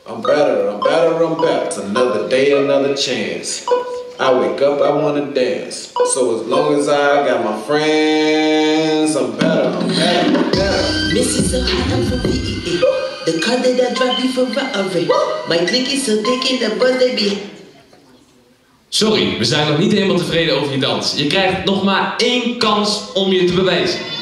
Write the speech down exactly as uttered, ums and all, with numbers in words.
I'm better, I'm better, I'm better. It's another day, another chance. I wake up, I wanna dance. So as long as I got my friends, I'm better, I'm better, I'm better. Missus so hot, I'm from P E E. The car that I drive be Ferrari. My click is so dik in the butt, they be. Sorry, we zijn nog niet helemaal tevreden over je dans. Je krijgt nog maar één kans om je te bewijzen.